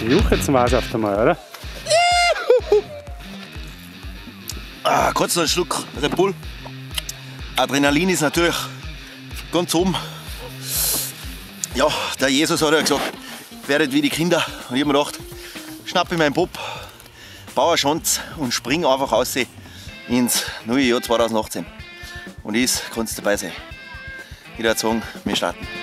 Juche zum Ausschaffen mal, oder? Kurz noch einen Schluck Red Bull. Adrenalin ist natürlich ganz oben. Ja, der Jesus hat ja gesagt, werdet wie die Kinder. Und ich habe mir gedacht, schnappe ich meinen Bob, baue einen Schanz und spring einfach raus ins neue Jahr 2018. Und ist, kannst du dabei sein. Ich würde sagen, wir starten.